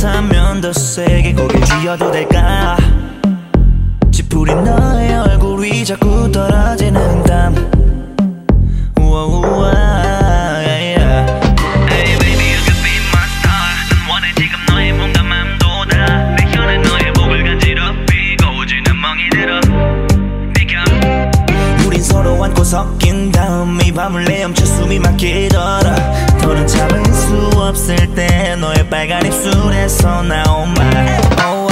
그렇다면 더 세게 고개 쥐어도 될까? 찌푸린 너의 얼굴이 자꾸 떨어지는 땀. 우와, yeah. Hey baby you could be my star. 난 원해 지금 너의 몸과 맘도다. 내 혀는 너의 목을 간지럽히고 오지는 멍이 들어. 우린 서로 안고 섞인 다음 이 밤을 내엄쳐 숨이 막히더라. 더는 참을 수 없을 때 너의 빨간 입술에서 나온 말. Oh,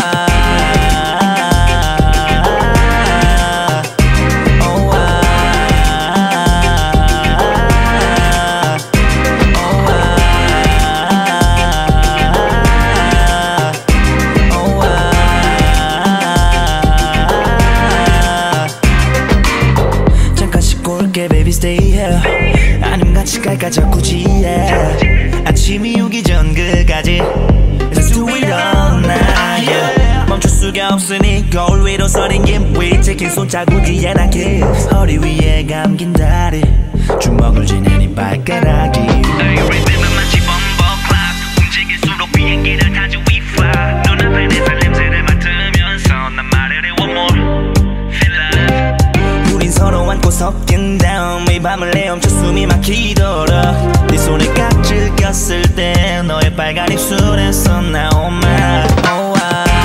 stay here. 아님 같이 갈까 자꾸 지혜. 아침이 오기 전 그까지 Let's do it all night, yeah. 멈출 수가 없으니 거울 위로 서린 김위 찍힌 손자국이에 난 kiss. 허리 위에 감긴 다리 주먹을 쥐는 이 발가락이. 너의 리듬은 마치 bomb 움직일수록 비행기를 타지 we fly. 눈앞에 내 살 냄새를 맡으면서 난 말을 해 one more feel love. 우린 서로 안고 섞인 다음 이 밤을 내엄쳐 숨이 막히더라. 네 손에 깍질 꼈을 때 너의 빨간 입술에서 나온 말. Oh,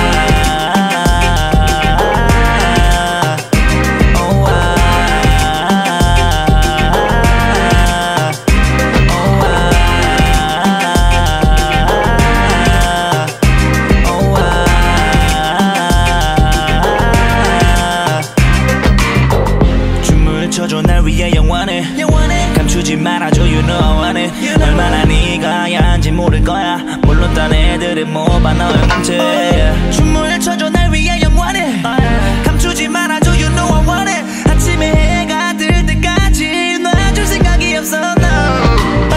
쳐줘 날 위해 영원해. 감추지 말아줘 you know I want it. 얼마나 네가 야한지 모를 거야. 물론 딴 애들은 모바 너의 뭉치. 춤을 춰줘 날 위해 영원해. 감추지 말아줘 you know I want it. 아침에 해가 뜰 때까지 놔줄 생각이 없어 no.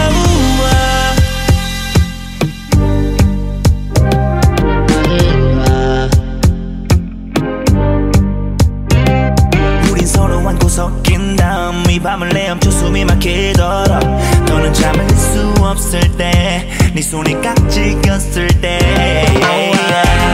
섞인 다음 이 밤을 내엄쳐 숨이 막히더라. 너는 참을 수 없을 때 네 손이 깍지 꼈을 때 oh, yeah.